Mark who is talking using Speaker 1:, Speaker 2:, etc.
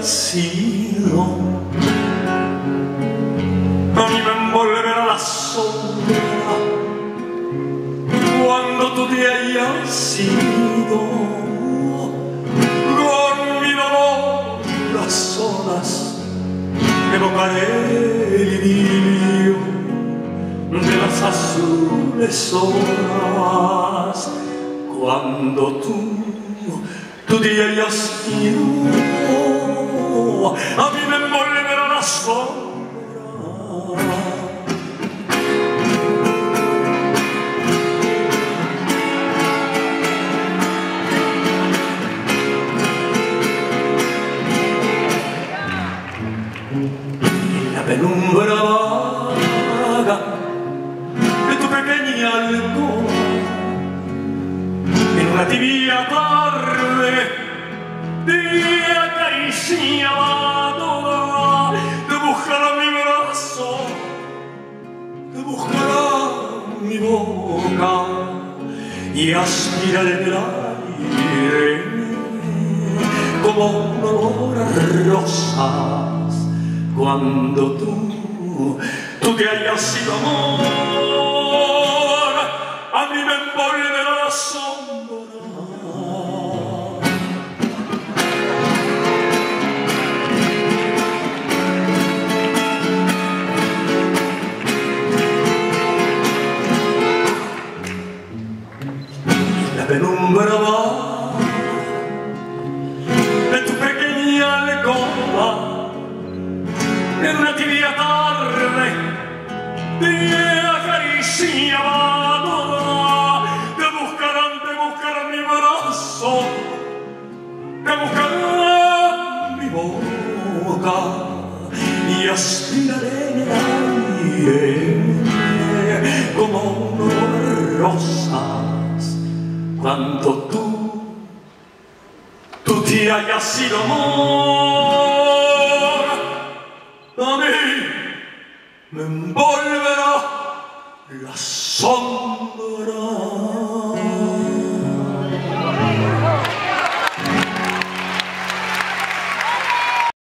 Speaker 1: sido, a mí me envolverá la sombra cuando tú te hayas ido. Con mi dolor las olas evocaré el idilio de las azules horas cuando tú te hayas ido. A mí me envolverá la sombra penumbra vaga de tu pequeña alcoba, en una tibia tarde de acaricia toda, te buscará mi brazo, te buscará mi boca y aspiraré el aire como un olor a rosas cuando tú te hayas ido, amor. A mí me envolverá la sombra y la penumbra va de tu pequeña alcoba, en una tibia tarde de acaricia toda, te buscarán mi brazo, te buscarán mi boca y aspiraré en el aire como unas rosas cuando tú te hayas ido, amor. A mí me envolverá la sombra.